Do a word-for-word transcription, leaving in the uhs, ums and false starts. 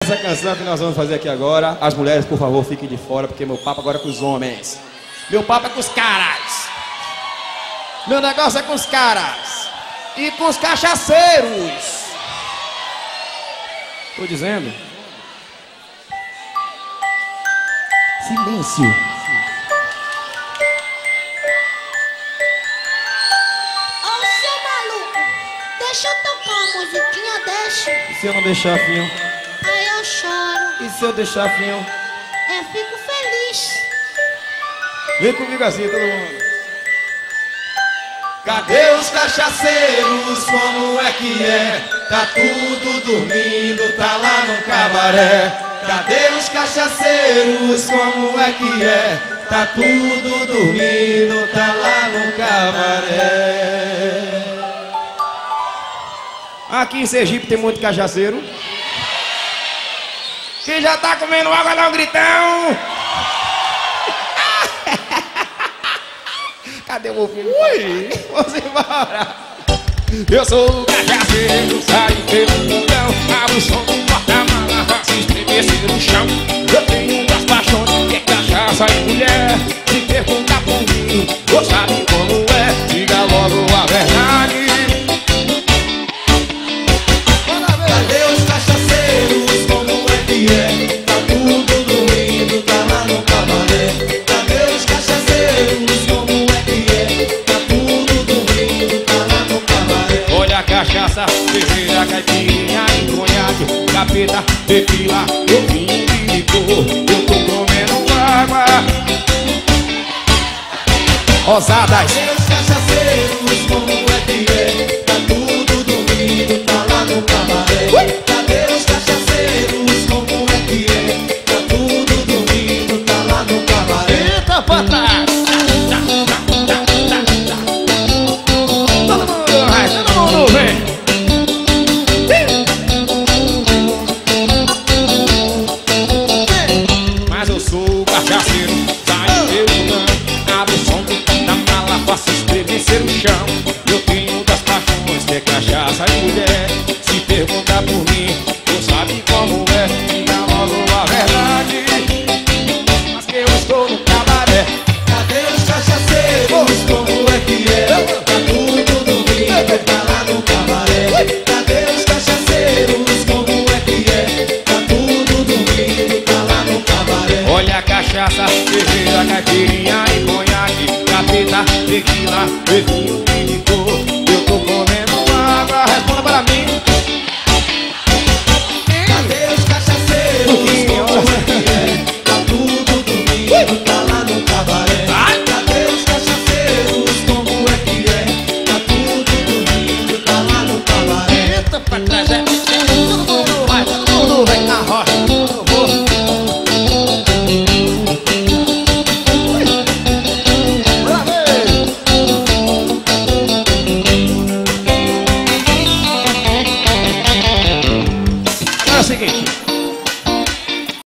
essa canção que nós vamos fazer aqui agora. As mulheres, por favor, fiquem de fora, porque meu papo agora é com os homens. Meu papo é com os caras. Meu negócio é com os caras. E com os cachaceiros. Tô dizendo. Silêncio. Ô, seu maluco, deixa eu tocar uma musiquinha, deixa. E se eu não deixar, Finho? Aí eu choro. E se eu deixar, Finho? Eu fico feliz. Vem comigo assim, todo mundo. Cadê os cachaceiros? Como é que é? Tá tudo dormindo, tá lá no cabaré. Cadê os cachaceiros? Como é que é? Tá tudo dormindo, tá lá no cabaré. Aqui em Sergipe tem muito cachaceiro. Quem já tá comendo água, dá um gritão. Cadê o meu filho? Ui, vamos embora. Eu sou o cachaceiro, saio pelo mundão, abro o som do porta-mala, faço estremecer no chão. Eu tenho umas paixões, que é cachaça e mulher. Se perguntar por mim, ou sabe como é, diga logo a verdade. Cadê os cachaceiros? Como é que é? Tá tudo dormindo, tá lá no cabaré. Cadê os cachaceiros? Como é que é? Tá tudo dormindo, tá lá no cabaré. Olha a cachaça, cerveja, caipirinha e conhaque, capeta, tequila, eu vim de licor, eu tô comendo água. Rosadas. Cadê os cachaceiros? Como é que é? Tá tudo dormindo, tá lá no cabaré. Cadê os cachaceiros? Como é que é? Tá tudo dormindo, tá lá no cabaré. Eita, pra trás! Todo mundo vai, todo mundo vem! Mas eu sou o cachaceiro, saio pelo mundão, abro o som da mala, faço estremecer o chão. Eu tenho das paixões, que é cachaça e mulher. Se perguntar por mim, tu sabe como é, diga logo a verdade. Mas que eu estou no cabaré. Cadê os cachaceiros? Como é que é? Tá tudo dormindo, tá lá no cabaré. Cadê os cachaceiros? Como é que é? Tá tudo dormindo, tá lá no cabaré. Olha a cachaça, cerveja, caipirinha